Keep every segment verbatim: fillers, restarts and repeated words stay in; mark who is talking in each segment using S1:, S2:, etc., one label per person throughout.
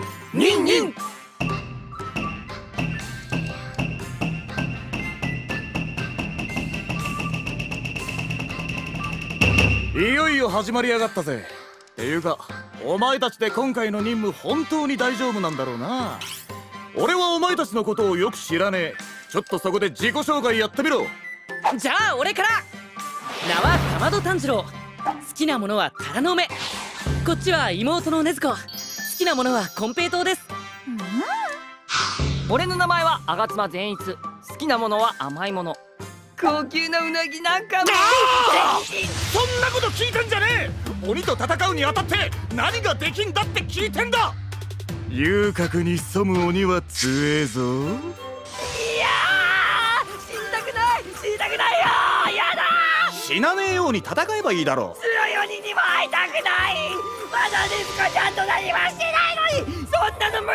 S1: ニンニン。いよいよ始まりやがったぜ。っていうかお前たちで今回の任務本当に大丈夫なんだろうな。俺はお前たちのことをよく知らねえ。ちょっとそこで自己紹介やってみろ。
S2: じゃあ俺から。名はかまど炭治郎。好きなものはタラの芽。こっちは妹の禰豆子。好きなものは金平糖です。
S3: 俺の名前は吾妻善逸。好きなものは甘いもの。高級なうなぎなんかも。
S1: そんなこと聞いてんじゃねえ。鬼と戦うにあたって何ができんだって聞いてんだ。遊郭に潜む鬼は強えぞ。
S3: いやー、死にたくない死にたくないよ。やだ。
S1: 死なねえように戦えばいいだろう。
S3: 強い鬼にも会いたくない。まだ禰豆子ちゃんと何もしてないのにそんなの無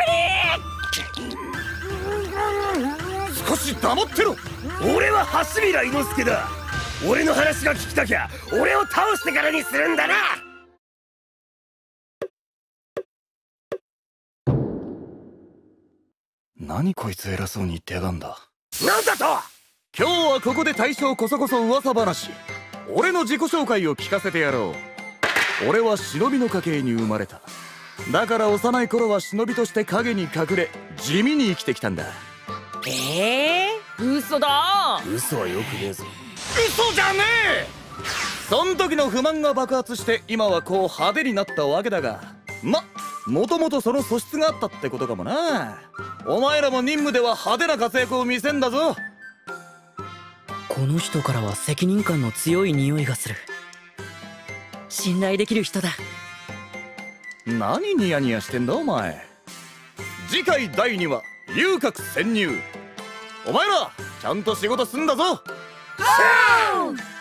S3: 理。
S1: 少し黙ってろ。
S4: 俺は橋平伊之助だ。俺の話が聞きたきゃ俺を倒してからにするんだな。
S1: 何こいつ偉そうに言ってやがんだ。
S4: なんだと。
S1: 今日はここで大将こそこそ噂話。俺の自己紹介を聞かせてやろう。俺は忍びの家系に生まれた。だから幼い頃は忍びとして影に隠れ地味に生きてきたんだ。
S2: ええ
S3: ー、嘘だ。
S4: 嘘はよくねえぞ。
S1: 嘘じゃねえ。そん時の不満が爆発して今はこう派手になったわけだが、まもともとその素質があったってことかもな。お前らも任務では派手な活躍を見せんだぞ。
S2: この人からは責任感の強い匂いがする。信頼できる人だ。
S1: 何ニヤニヤしてんだお前。次回だいにわ遊郭潜入。お前らちゃんと仕事すんだぞ。